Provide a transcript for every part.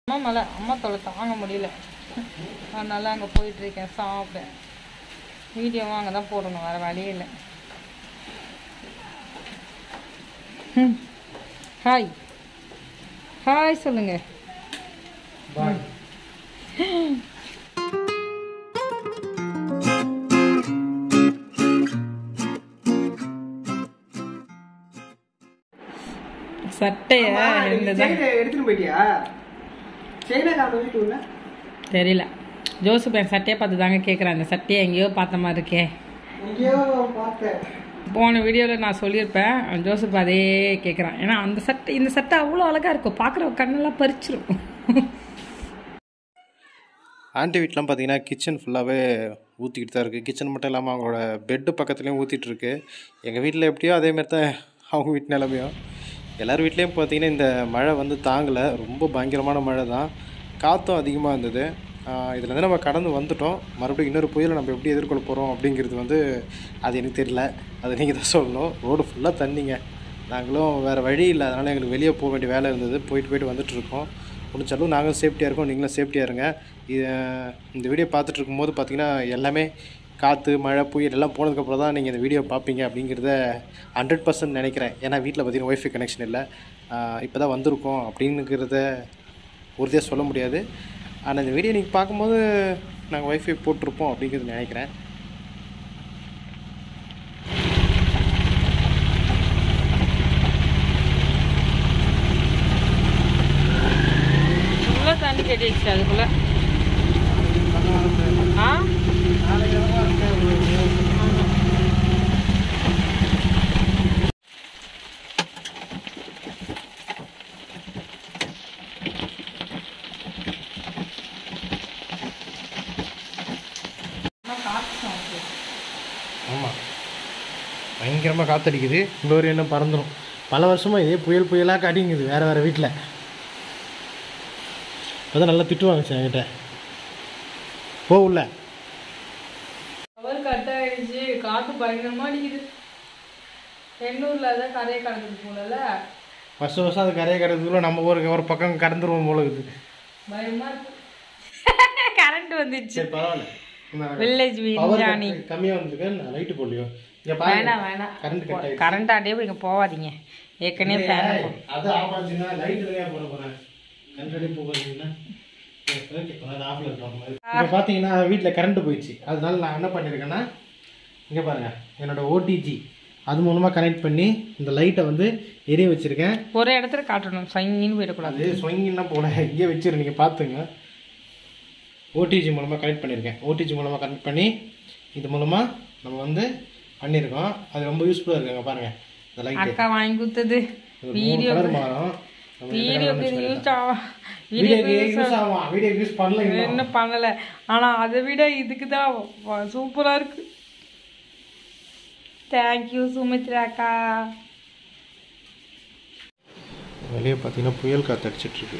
அம்மா மேலே அம்மா தொலை தாங்க முடியல, அதனால அங்கே போயிட்டுருக்கேன் சாப்பிட. வீடியோவும் அங்கே தான் போடணும், வேறு வழியே இல்லை. ஹாய் ஹாய் சொல்லுங்க. சட்டைய எடுத்துட்டு போயிட்டியா? தெரியல, ஜோசப் என் சட்டையை பார்த்து தாங்க கேட்குறேன். அந்த சட்டையை எங்கேயோ பார்த்த மாதிரி இருக்கே. போன வீடியோவில் நான் சொல்லியிருப்பேன், ஜோசப் அதே கேட்குறான். ஏன்னா அந்த சட்டை, இந்த சட்டை அவ்வளோ அழகாக இருக்கும், பார்க்குற கண்ணெல்லாம் பறிச்சிடும். ஆண்டி வீட்டிலாம் பார்த்தீங்கன்னா கிச்சன் ஃபுல்லாகவே ஊற்றிக்கிட்டு தான் இருக்குது. கிச்சன் மட்டும் இல்லாமல் அவங்களோட பெட்டு பக்கத்துலேயும் ஊற்றிட்டுருக்கு. எங்கள் வீட்டில் எப்படியோ அதேமாரி தான் அவங்க வீட்டு நிலமையும். எல்லார் வீட்லேயும் பார்த்தீங்கன்னா இந்த மழை வந்து தாங்கலை, ரொம்ப பயங்கரமான மழை தான், காற்றும் அதிகமாக இருந்தது. இதில் வந்து நம்ம கடந்து வந்துட்டோம். மறுபடியும் இன்னொரு புயலை நம்ம எப்படி எதிர்கொள்ள போகிறோம் அப்படிங்கிறது வந்து அது எனக்கு தெரியல, அது நீங்கள் தான் சொல்லணும். ரோடு ஃபுல்லாக தண்ணிங்க. நாங்களும் வேறு வழி இல்லை, அதனால் எங்களுக்கு வெளியே போக வேண்டிய வேலை இருந்தது. போயிட்டு வந்துட்டுருக்கோம். முடிச்சாலும் நாங்களும் சேஃப்டியாக இருக்கோம், நீங்களும் சேஃப்டியாக இருங்க. இந்த வீடியோ பார்த்துட்டு இருக்கும்போது பார்த்தீங்கன்னா எல்லாமே காற்று மழை புயல் எல்லாம் போனதுக்கப்புறம் தான் நீங்கள் இந்த வீடியோ பார்ப்பீங்க அப்படிங்கிறத 100% நினைக்கிறேன். ஏன்னா வீட்டில் பார்த்தீங்கன்னா ஒய்ஃபை கனெக்ஷன் இல்லை, இப்போ தான் வந்திருக்கோம் அப்படிங்கிறத உறுதியாக சொல்ல முடியாது. ஆனால் இந்த வீடியோ நீங்கள் பார்க்கும்போது நாங்கள் ஒய்ஃபை போட்டிருப்போம் அப்படிங்கிறது நினைக்கிறேன். தண்ணி கட்டிடுச்சு அதுக்குள்ள. ஆமாம், பயங்கரமாக காற்றடிக்குது. இன்னொரு என்ன பறந்துடும். பல வருஷமாக இதே புயலாக காட்டிங்குது வேறு வீட்டில். அதான் நல்லா திட்டுவாங்க சார் என்கிட்ட. உள்ள பவர் கட் ஆகிடுச்சு, காற்று பயங்கரமாக அடிக்குது. எண்ணூரில் அதான் கரையை கடக்குது போலல. வருஷம் அது கரையை கடக்குதுக்குள்ள நம்ம ஒரு பக்கம் கடந்துருவோம் போல இருக்குது. பயமாக இருக்கு. கரண்ட் வந்துடுச்சு. சரி பரவாயில்ல, வில்லேஜ் வீணானி கம்மியாக வந்துருக்கு. லைட்டு போடலையோ? வேணாம் கரண்ட் ஆண்டே இங்கே போகாதீங்க. ஏற்கனவே ஃபேன் அது ஆஃப் ஆச்சுன்னா லைட் இல்லையா போட போகிறேன். கரண்ட் போகாதீங்கன்னா இப்போ பார்த்தீங்கன்னா வீட்டில் கரண்ட் போயிடுச்சு. அதனால நான் என்ன பண்ணியிருக்கேன்னா, இங்கே பாருங்கள், என்னோட ஓடிஜி அது மூலமாக கனெக்ட் பண்ணி இந்த லைட்டை வந்து எரிய வச்சுருக்கேன். ஒரு இடத்துல காட்டணும், ஸ்வங்கின்னு போயிடக்கூடாது. அது ஸ்வங்கின்னா போல இங்கே வச்சிரு, நீங்கள் பார்த்துங்க. ஓடிஜி மூலமாக கனெக்ட் பண்ணியிருக்கேன். ஓடிஜி மூலமாக கனெக்ட் பண்ணி இது மூலமாக நம்ம வந்து பண்ணியிருக்கோம். அது ரொம்ப யூஸ்ஃபுல்லாக இருக்குங்க. பாருங்கள், இந்த லைட் அக்கா வாங்கி கொடுத்தது. வீடியோ மாறும். என்ன பண்ணல, ஆனா அதை விட இதுக்கு தான் சூப்பரா இருக்கு. தேங்க்யூ சுமித்ரா அக்கா. வெளியே பார்த்தீங்கன்னா புயல் காற்று அடிச்சிட்டு இருக்கு.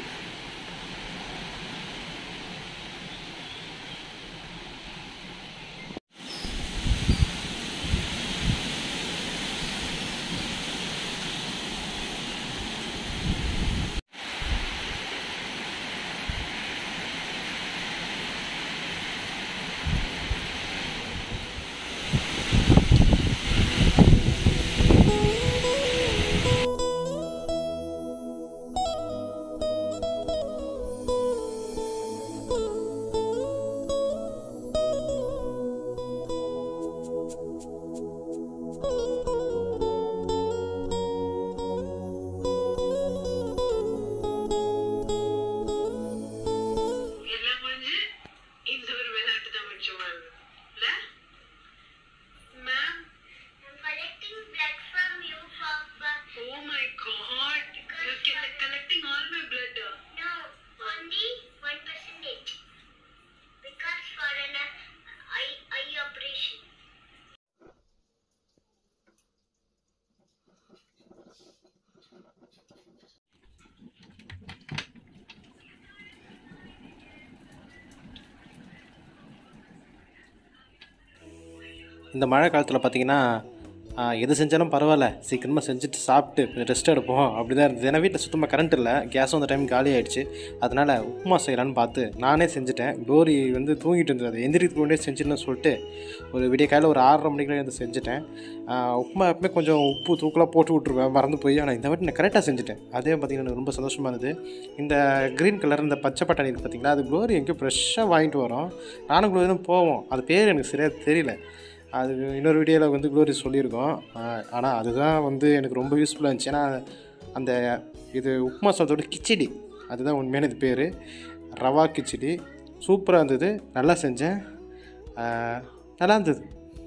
இந்த மழை காலத்தில் பார்த்திங்கன்னா எது செஞ்சாலும் பரவாயில்ல, சீக்கிரமாக செஞ்சுட்டு சாப்பிட்டு கொஞ்சம் ரெஸ்ட் எடுப்போம் அப்படி தான் இருந்தது. ஏன்னா வீட்டில் சுத்தமாக கரண்ட் இல்லை, கேஸும் அந்த டைம் காலி ஆகிடுச்சு. அதனால் உப்புமா செய்யலான்னு பார்த்து நானே செஞ்சுட்டேன். க்ளோரி வந்து தூங்கிட்டு இருந்தது, அது எந்திரிக்கு கொண்டே செஞ்சுன்னு சொல்லிட்டு ஒரு விடிய காலையில் ஒரு 6:30 மணிக்கெலாம் வந்து செஞ்சுட்டேன். உப்புமா எப்பவுமே கொஞ்சம் உப்பு தூக்கலாக போட்டு விட்ருவேன், மறந்து போய். ஆனால் இந்த வாட்டி நான் கரெக்டாக செஞ்சுட்டேன். அதே பார்த்திங்கன்னா எனக்கு ரொம்ப சந்தோஷமாக இருந்தது. இந்த க்ரீன் கலர் இந்த பச்சை பட்டாணி இருக்குது பார்த்திங்களா, அது க்ளோரி எங்கேயும் ஃப்ரெஷ்ஷாக வாங்கிட்டு வரோம். நானும் க்ளோரி தான் போவோம். அது பேர் எனக்கு சரியாக தெரியல, அது இன்னொரு வீடியோவில் வந்து க்ளோரி சொல்லியிருக்கோம். ஆனால் அதுதான் வந்து எனக்கு ரொம்ப யூஸ்ஃபுல்லாக இருந்துச்சு. ஏன்னா அந்த இது உப்புமா சாதத்தோட கிச்சடி, அதுதான் உண்மையான இது பேர், ரவா கிச்சடி. சூப்பராக இருந்தது, நல்லா செஞ்சேன், நல்லா இருந்தது.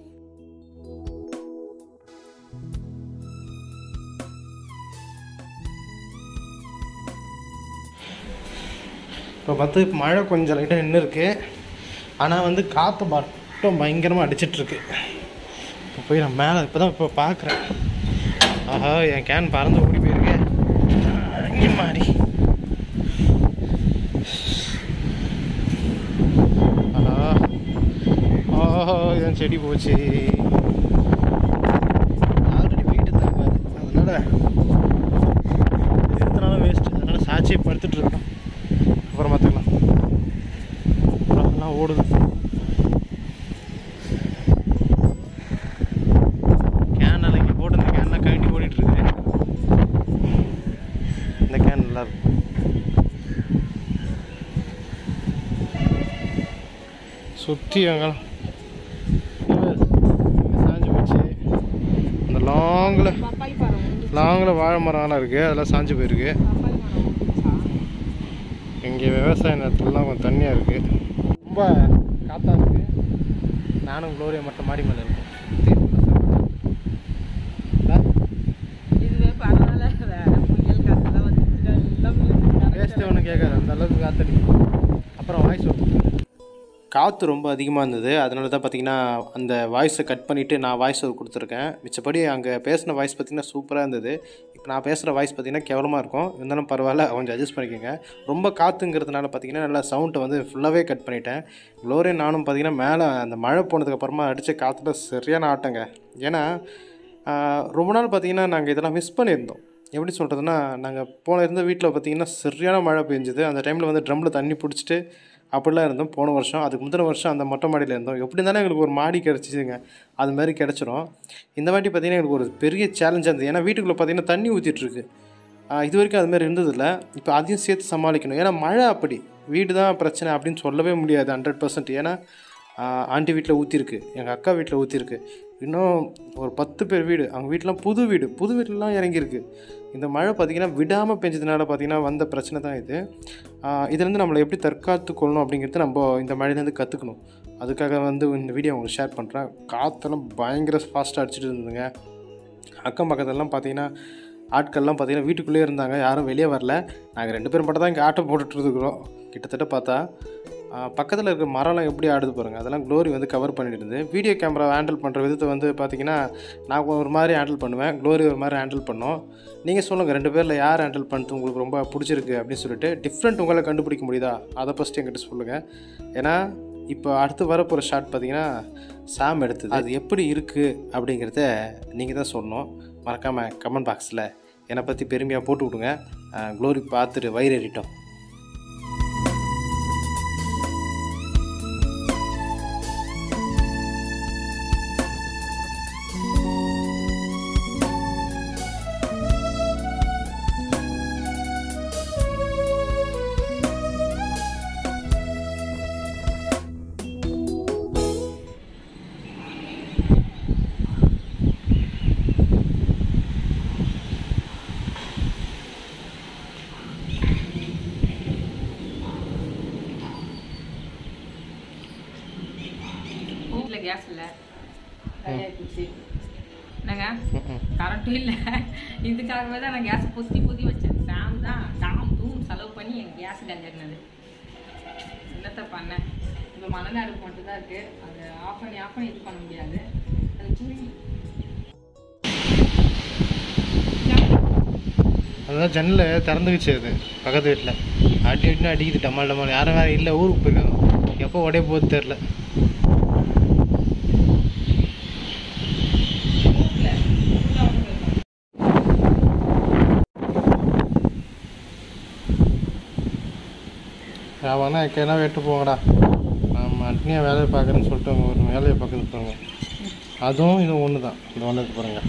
இப்போ பார்த்து மழை கொஞ்சம் லைட்டாக நின்று இருக்குது. ஆனால் வந்து காற்று மட்டும் பயங்கரமாக அடிச்சிட்ருக்கு. இப்போ போய் நான் மேலே இப்போ பார்க்குறேன். ஆஹா, என் கேன் பறந்து ஓடி போயிருக்கேன் இங்கே மாதிரி. ஆஹா ஆஹா, என் செடி போச்சு. ஆல்ரெடி வெயிட்டு தான் பாரு, அதனால் எத்தனாலும் வேஸ்ட்டு. அதனால் சாட்சியை படுத்துட்ருக்கோம், அப்புறம் பார்த்துக்கலாம். அப்புறம் அதெல்லாம் ஓடுது. கேனால் இங்கே போட்டு இந்த கேன்லாம் கழட்டி ஓடிட்டுருக்கு. இந்த கேன் நல்லாயிருக்கும். சுற்றி அங்கெல்லாம் சாஞ்சு போச்சு. அந்த லாங்கில் வாழை மரம்லாம் இருக்குது, அதெல்லாம் சாஞ்சு போயிருக்கு. இங்கே விவசாய நிலத்துலலாம் கொஞ்சம் தண்ணியாக இருக்குது, ரொம்ப காற்றா இருக்குது. நானும் க்ளோரியா மட்டும் மாடி மேலே இருக்கும். வேஸ்ட்டு ஒன்றும் கேட்காது, அந்த அளவுக்கு காற்றடிக்கும். அப்புறம் வாய்ஸ் காற்று ரொம்ப அதிகமாக இருந்தது, அதனால தான் பார்த்திங்கன்னா அந்த வாய்ஸை கட் பண்ணிவிட்டு நான் வாய்ஸ் கொடுத்துருக்கேன். மிச்சப்படி அங்கே பேசின வாய்ஸ் பார்த்திங்கன்னா சூப்பராக இருந்தது. இப்போ நான் பேசுகிற வாய்ஸ் பார்த்திங்கன்னா கேவலமாக இருக்கும், இருந்தாலும் பரவாயில்ல, கொஞ்சம் அட்ஜஸ்ட் பண்ணிக்கோங்க. ரொம்ப காற்றுங்கிறதுனால பார்த்திங்கன்னா நல்லா சவுண்டை வந்து ஃபுல்லாகவே கட் பண்ணிட்டேன். க்ளோரி நானும் பார்த்திங்கன்னா மேலே அந்த மழை போனதுக்கப்புறமா அடித்த காற்றுல சரியான ஆட்டங்க. ஏன்னா ரொம்ப நாள் பார்த்திங்கன்னா நாங்கள் இதெல்லாம் மிஸ் பண்ணியிருந்தோம். எப்படி சொல்கிறதுனா, நாங்கள் இருந்த வீட்டில் பார்த்திங்கன்னா சரியான மழை பெஞ்சுது. அந்த டைமில் வந்து ட்ரம்மில் தண்ணி பிடிச்சிட்டு அப்படிலாம் இருந்தோம் போன வருஷம். அதுக்கு முந்தின வருஷம் அந்த மொட்டை மாடியில் இருந்தோம். எப்படி இருந்தாலும் எங்களுக்கு ஒரு மாடி கிடச்சிச்சுங்க, அது மாதிரி கிடச்சிரும். இந்த வாட்டி பார்த்திங்கன்னா எங்களுக்கு ஒரு பெரிய சேலஞ்சாக இருந்தது. ஏன்னா வீட்டுக்குள்ளே பார்த்திங்கன்னா தண்ணி ஊற்றிட்டுருக்கு. இது வரைக்கும் அதுமாதிரி இருந்ததில்லை. இப்போ அதையும் சேர்த்து சமாளிக்கணும். ஏன்னா மழை அப்படி, வீடு தான் பிரச்சனை அப்படின்னு சொல்லவே முடியாது 100%. ஏன்னா ஆண்டி வீட்டில் ஊற்றிருக்கு, எங்கள் அக்கா வீட்டில் ஊற்றிருக்கு, இன்னும் ஒரு 10 பேர் வீடு, அவங்க வீட்டிலாம் புது வீடுலாம் இறங்கியிருக்கு. இந்த மழை பார்த்திங்கன்னா விடாமல் பெஞ்சதுனால பார்த்திங்கன்னா வந்த பிரச்சனை தான் இது. இதுலேருந்து நம்மளை எப்படி தற்காத்து கொள்ளணும் அப்படிங்கிறது நம்ம இந்த மழையிலேருந்து கற்றுக்கணும். அதுக்காக வந்து இந்த வீடியோ உங்களுக்கு ஷேர் பண்ணுறேன். காற்றெல்லாம் பயங்கர ஃபாஸ்ட்டாக அடிச்சிட்டு இருந்ததுங்க. அக்கம் பக்கத்துலலாம் பார்த்திங்கன்னா ஆட்கள்லாம் பார்த்திங்கன்னா வீட்டுக்குள்ளே இருந்தாங்க, யாரும் வெளியே வரல. நாங்கள் 2 பேரும் மட்டும் தான் இங்கே ஆட்டோ போட்டுட்ருக்குறோம். கிட்டத்தட்ட பார்த்தா பக்கத்தில் இருக்கிற மரம்லாம் எப்படி ஆடுது பாருங்கள், அதெல்லாம் க்ளோரி வந்து கவர் பண்ணிட்டு இருந்து. வீடியோ கேமரா ஹேண்டில் பண்ணுற விதத்தை வந்து பார்த்திங்கன்னா நான் ஒரு மாதிரி ஹேண்டில் பண்ணுவேன், க்ளோரி ஒரு மாதிரி ஹேண்டில் பண்ணோம். நீங்கள் சொல்லுங்கள், 2 பேரில் யார் ஹேண்டில் பண்ணுறது உங்களுக்கு ரொம்ப பிடிச்சிருக்கு அப்படின்னு சொல்லிட்டு டிஃப்ரெண்ட் உங்களை கண்டுபிடிக்க முடியுதா, அதை ஃபஸ்ட்டு என்கிட்ட சொல்லுங்கள். ஏன்னா இப்போ அடுத்து வரப்போகிற ஷாட் பார்த்திங்கன்னா சாம் எடுத்தது, அது எப்படி இருக்குது அப்படிங்கிறத நீங்கள் தான் சொல்லணும். மறக்காமல் கமெண்ட் பாக்ஸில் என்னை பற்றி பெருமையாக போட்டு விடுங்க. க்ளோரி பார்த்துட்டு வயிறேறிட்டோம். கேஸ் இல்லை, போச்சு என்னங்க, கரண்ட்டும் இல்லை. இதுக்காகவே தான் நான் கேஸை பொத்தி வச்சேன். சாம் தூம் செலவு பண்ணி என் கேஸ் கஞ்சாக்குனது. என்னத்தை பண்ணேன், இப்போ மணல் அடுப்பு மட்டும் தான் இருக்குது, அதை ஆஃப் பண்ணி இது பண்ண முடியாது. அது தூங்கி அதுதான் ஜன்னல் திறந்துக்கிச்சு. அது பக்கத்து வீட்டில் அடின்னு அடிக்குது, டமால் யாரும் வேறு இல்லை, ஊருக்கு போயிருக்காங்க. எப்போ உடைய போகுது தெரில. அவனா எக்கேனா வெட்டு போங்கடா. நம்ம அட்னியாக வேலையை பார்க்குறேன்னு சொல்லிட்டு அவங்க ஒரு வேலையை பார்க்குறது போங்க. அதுவும் இது ஒன்று தான். இந்த ஒன்று பாருங்க.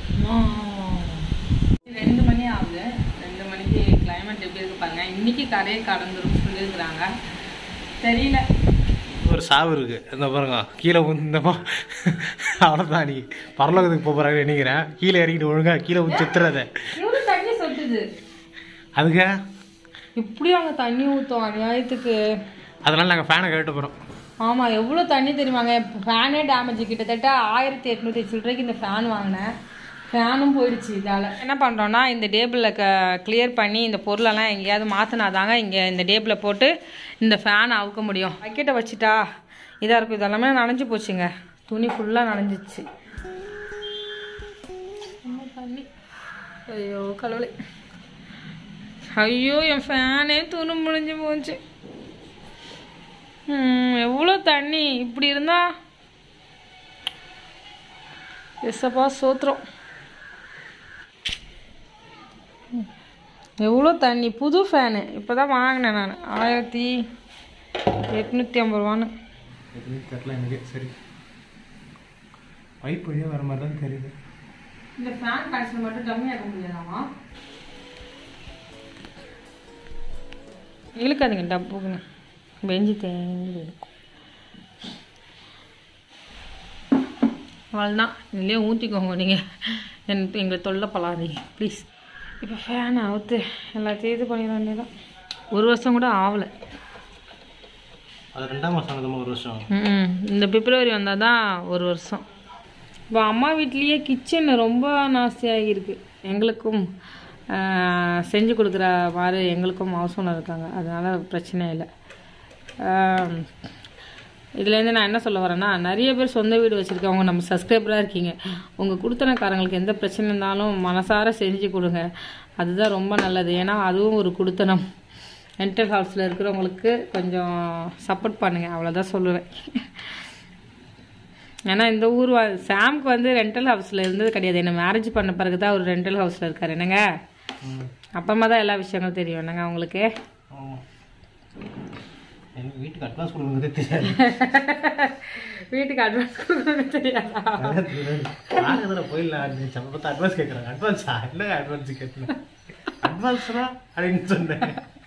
2 மணி ஆகுது. 2 மணிக்கு கிளைமேட் எப்படி இருக்கு பாருங்க. இன்னைக்கு கரையை கடந்துரும் சொல்லியிருக்கிறாங்க. தெரியல. ஒரு சாவு இருக்குது. இந்த பாருங்க கீழே இந்த அவ்வளோதான். நீ பரலோகத்துக்கு போகிறாங்க நினைக்கிறேன். கீழே இறங்கிட்டு ஒழுங்கா கீழே சுத்துறத எவ்வளோ தண்ணி சொட்டுது அதுக்கு இப்படி அங்கே தண்ணி ஊற்றும் அநியாயத்துக்கு. அதனால நாங்கள் ஃபேனை கேட்டு போகிறோம். ஆமாம், எவ்வளோ தண்ணி தெரியுமாங்க. ஃபேனே டேமேஜ். கிட்டத்தட்ட 1800 சில்லறைக்கு இந்த ஃபேன் வாங்கினேன். ஃபேனும் போயிடுச்சு. இதால் என்ன பண்ணுறோன்னா இந்த டேபிளில் கிளியர் பண்ணி இந்த பொருளெல்லாம் எங்கேயாவது மாற்றினாதாங்க இங்கே இந்த டேபிளில் போட்டு இந்த ஃபேனை அவுக்க முடியும். பக்கெட்டை வச்சுட்டா இதாக இருக்கும். இதெல்லாமே நனைஞ்சு போச்சுங்க. துணி ஃபுல்லாக நனைஞ்சிச்சு. தண்ணி. ஐயோ கடவுளே. ஐயோ என் ஃபேனே துணி முடிஞ்சு போச்சு. எவ்வளோ தண்ணி இப்படி இருந்தா எஸ்ஸப்பா சோத்திரம். எவ்வளோ தண்ணி. புது ஃபேனு இப்போ தான் வாங்கினேன் நான். 1850 ரூபான்னு. தெரியல எனக்கு. சரி பைப் வழியாக வர மாதிரி தான் தெரியுது. இந்த ஃபேன் கனெக்ஷன் மட்டும் கம்மியாக முடியாதாமா? இழுக்காதுங்க டப்புக்குன்னு. பெஞ்சு தேங்கி அவ்வளோதான். இதுலேயே ஊற்றிக்கோங்க நீங்கள். எங்களை தொல்லை பழாதீங்க ப்ளீஸ். இப்போ ஃபேன் அவுத்து எல்லாத்தையும் இது பண்ணிட வேண்டியதான். 1 வருஷம் கூட ஆகலை. அது 2ஆம் மாதம் 1 வருஷம். இந்த பிப்ரவரி வந்தால் தான் 1 வருஷம். இப்போ அம்மா வீட்லேயே கிச்சன் ரொம்ப நாஸ்தியாகிருக்கு. எங்களுக்கும் செஞ்சு கொடுக்குற மாதிரி எங்களுக்கும் ஹவுஸ் ஓனர் இருக்காங்க. அதனால் பிரச்சனை இல்லை. இதுலேருந்து நான் என்ன சொல்ல வரேன்னா, நிறைய பேர் சொந்த வீடு வச்சுருக்கவங்க நம்ம சப்ஸ்கிரைபராக இருக்கீங்க. உங்கள் கொடுத்தனக்காரங்களுக்கு எந்த பிரச்சனை இருந்தாலும் மனசார செஞ்சு கொடுங்க. அதுதான் ரொம்ப நல்லது. ஏன்னா அதுவும் ஒரு கொடுத்தனம். ரெண்டல் ஹவுஸில் இருக்கிறவங்களுக்கு கொஞ்சம் சப்போர்ட் பண்ணுங்கள். அவ்வளோதான் சொல்லுவேன். ஏன்னா இந்த ஊர் சாம்க்கு வந்து ரெண்டல் ஹவுஸில் இருந்தது கிடையாது. என்ன மேரேஜ் பண்ண பிறகு தான் ஒரு ரெண்டல் ஹவுஸில் இருக்கார். என்னங்க அப்புறமா தான் எல்லா விஷயங்களும் தெரியும். என்னங்க உங்களுக்கு வீட்டுக்கு அட்வான்ஸ் கொடுக்குறது தெரியாது. வீட்டுக்கு அட்வான்ஸ் கொடுக்குறது தெரியாதா? போயிடலாம் அட்வான்ஸ் கேட்குறாங்க. அட்வான்ஸா இல்லைங்க அட்வான்ஸ் கேட்கல. அட்வான்ஸ்னா அப்படின்னு சொன்னேன்.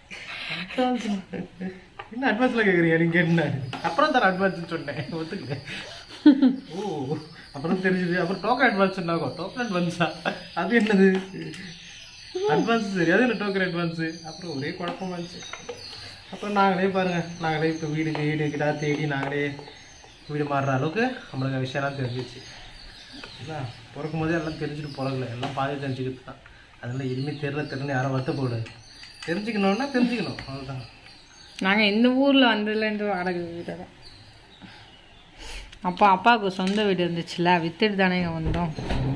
என்ன அட்வான்ஸ்லாம் கேட்குறீங்க நீங்கள் கேட்டேன். அப்புறம் தான் அட்வான்ஸ்ன்னு சொன்னேன். ஒத்துக்கல. ஓ அப்புறம் தெரிஞ்சுது. அப்புறம் டோக்கன் அட்வான்ஸ் சொன்னாங்க. டோக்கன் அட்வான்ஸா அது என்னது? அட்வான்ஸ் சரி, அது என்ன டோக்கன் அட்வான்ஸு? அப்புறம் ஒரே குழப்பமா இருந்துச்சு. அப்புறம் நாங்களே பாருங்கள், நாங்களே இப்போ வீடு கிட்ட தேடி நாங்களே வீடு மாறுற அளவுக்கு நம்மளுக்கு விஷயம்லாம் தெரிஞ்சிச்சு. இல்லை பிறக்கும் போதே எல்லாம் தெரிஞ்சுட்டு பிறகுல எல்லாம் பாதி தெரிஞ்சுக்கிட்டு தான். அதனால் இனிமேல் தெரியலன்னு யாரும் வருத்தப்படாது. தெரிஞ்சுக்கணுன்னா தெரிஞ்சுக்கணும், அவ்வளோதான். நாங்கள் இந்த ஊரில் வந்ததுலேருந்து வாடகை வீடு தான். அப்பாவுக்கு சொந்த வீடு இருந்துச்சுல்ல, வித்துட்டு தானே இங்கே வந்தோம்.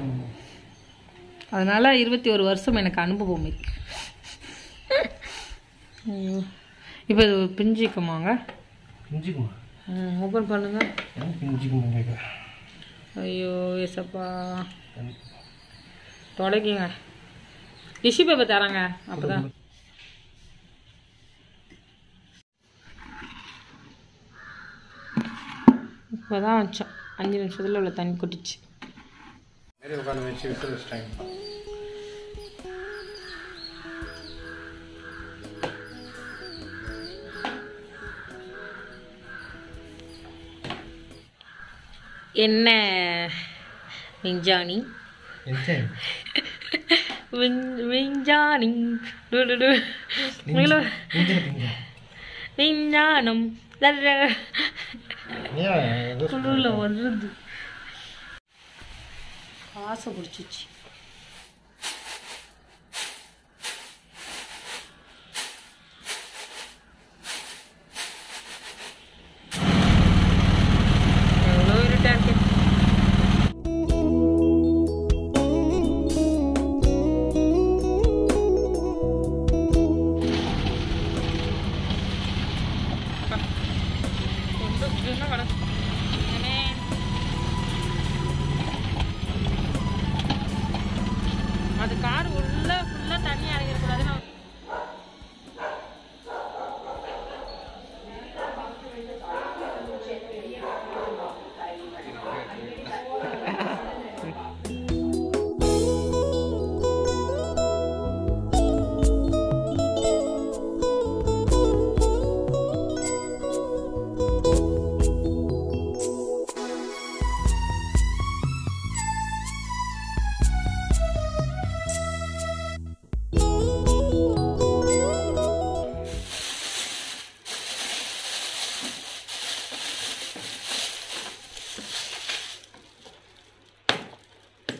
அதனால் 21 வருஷம் எனக்கு அனுபவம் இருக்கு. இப்போ இது பிஞ்சிக்குமாங்க? பிஞ்சிக்குமா? ஓப்பன் பண்ணுங்க. பிஞ்சிக்குமா? ஐயோ ஏசப்பா. தொடக்கிங்க. டிஷ்யூ பேப்பர் தராங்க. அப்போ தான் இப்போ தான் வச்சோம். 5 நிமிஷத்தில் உள்ள தண்ணி கொட்டிச்சு. உட்காந்து வச்சு வச்சுட்டாங்க. என்ன விஞ்ஞானி விஞ்ஞானி விஞ்ஞானம் குழுல வருது. காசை பிடிச்சிச்சு. எவ்வளோ இருட்டா இருக்கு. அது கார் உள்ள ஃபுல்லாக தண்ணி அடைக்கக்கூடாதுன்னு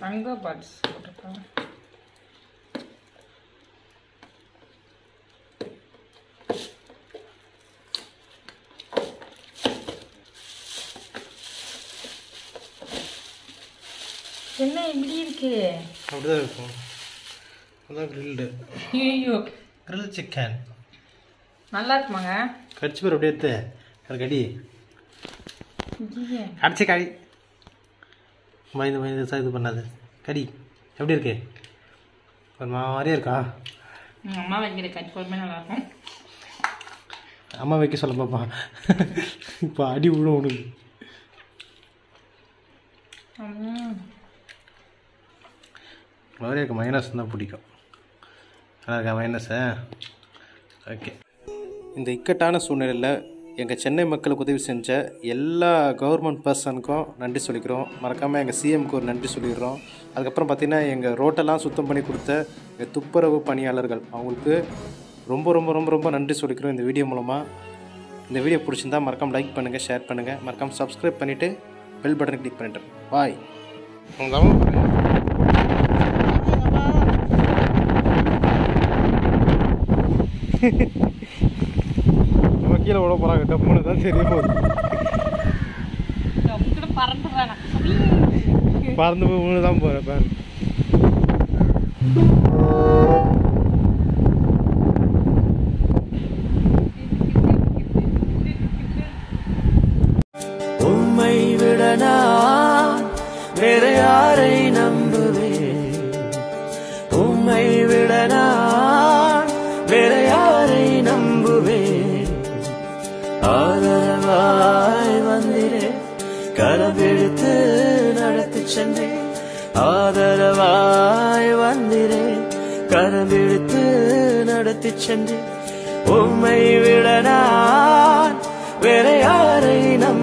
தங்க பாட்ஸ் போட்டிருக்காங்க. என்ன இப்படி இருக்கு? அப்படிதான் இருக்கும். அதான் கிரில்டு. ஐயோ கிரில் சிக்கன் நல்லா இருக்குமாங்க? கடிச்சு பேர் அப்படியே எடுத்து அது கடி கடிச்சு கடி மைந்து இது பண்ணாது கடி எப்படி இருக்கு? ஒரு மாதிரியே இருக்கா? அம்மா வைக்கிற கறி குழம்பே நல்லா இருக்கும். அம்மா வைக்க சொல்ல பாப்பா. இப்போ அடி விழும் உனக்கு. அவரே மைனஸ் தான் பிடிக்கும். நல்லா இருக்கா மைனஸு? ஓகே. இந்த இக்கட்டான சூழ்நிலையில் எங்கள் சென்னை மக்களுக்கு உதவி செஞ்ச எல்லா கவர்மெண்ட் பர்சனுக்கும் நன்றி சொல்லிக்கிறோம். மறக்காமல் எங்கள் சிஎம்க்கு ஒரு நன்றி சொல்லிடுறோம். அதுக்கப்புறம் பார்த்திங்கன்னா எங்கள் ரோட்டெல்லாம் சுத்தம் பண்ணி கொடுத்த எங்கள் துப்புரவு பணியாளர்கள் அவங்களுக்கு ரொம்ப ரொம்ப ரொம்ப ரொம்ப நன்றி சொல்லிக்கிறோம் இந்த வீடியோ மூலமாக. இந்த வீடியோ பிடிச்சிருந்தா மறக்காமல் லைக் பண்ணுங்கள், ஷேர் பண்ணுங்கள், மறக்காமல் சப்ஸ்கிரைப் பண்ணிவிட்டு பெல் பட்டனை கிளிக் பண்ணிட்டு பாய். நம்ம கீழே விட போகிறாங்க. டப்புன்னு தான் தெரிய போகுது. பறந்து போய் ஒன்று தான் போகிறேன் பாரு. உம்மை விடனா வேற யாரை நம்புவேன்? உம்மை விடனா வேற யாரை நம்புவேன்? ஆதரவாய் வந்திரே கரபிடித்து நடத்தி சென்றே. ஆதரவாய் வந்திரே கரபிடித்து நடத்தி சென்றே. உம்மை விடனா வேற யாரை நம்ப